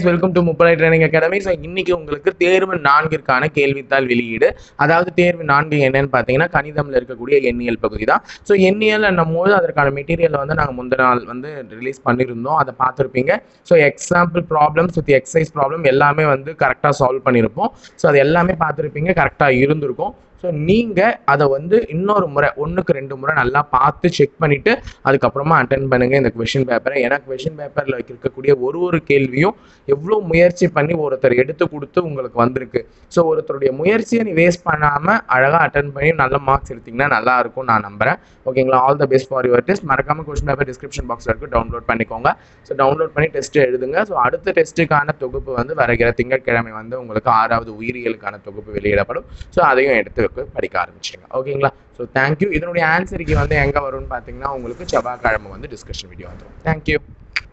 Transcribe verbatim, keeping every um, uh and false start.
Welcome to முப்படை training academy. So இன்னைக்கு உங்களுக்கு தேர்வு நான்கிற்கான கேள்வித்தாள் வெளியீடு. அதாவது தேர்வு நான்கு என்னன்னு பார்த்தீங்கன்னா கணிதம்ல இருக்கக்கூடிய எண்ணியல் பகுதி தான். ஸோ எண்ணியல் என்னும் போது அதற்கான மெட்டீரியல் வந்து நாங்கள் முந்தின நாள் வந்து ரிலீஸ் பண்ணியிருந்தோம், அதை பார்த்துருப்பீங்க. So example problems with exercise problem எல்லாமே வந்து கரெக்டாக சால்வ் பண்ணியிருப்போம். ஸோ அது எல்லாமே பார்த்துருப்பீங்க, கரெக்டாக இருந்திருக்கும். ஸோ நீங்கள் அதை வந்து இன்னொரு முறை ஒன்றுக்கு ரெண்டு முறை நல்லா பார்த்து செக் பண்ணிவிட்டு அதுக்கப்புறமா அட்டென்ட் பண்ணுங்கள் இந்த கொஷின் பேப்பரை. ஏன்னா கொஷின் பேப்பரில் இருக்கக்கூடிய ஒரு ஒரு கேள்வியும் எவ்வளோ முயற்சி பண்ணி ஒருத்தர் எடுத்து கொடுத்து உங்களுக்கு வந்திருக்கு. ஸோ ஒருத்தருடைய முயற்சியை நீ வேஸ்ட் பண்ணாமல் அழகாக அட்டென்ட் பண்ணி நல்ல மார்க்ஸ் எடுத்திங்கன்னா நல்லா இருக்கும் நான் நம்புகிறேன். ஓகேங்களா? All the best for your test. மறக்காமல் கொஷின் பேப்பர் டிஸ்கிரிப்ஷன் பாக்ஸில் இருக்குது, டவுன்லோட் பண்ணிக்கோங்க. ஸோ டவுன்லோட் பண்ணி டெஸ்ட்டு எழுதுங்க. ஸோ அடுத்த டெஸ்ட்டுக்கான தொகுப்பு வந்து வருகிற திங்கட்கிழமை வந்து உங்களுக்கு ஆறாவது உயிரியலுக்கான தொகுப்பு வெளியிடப்படும். ஸோ அதையும் எடுத்து படிக்க ஆரம்பிச்சிடுங்க. ஓகேங்களா? So thank you. இதனுடைய ஆன்சருக்கு வந்து எங்கே வரும்னு பார்த்தீங்கன்னா உங்களுக்கு செவ்வாய்க்கிழமை வந்து டிஸ்கஷன் வீடியோ வந்துடும். தேங்க்யூ.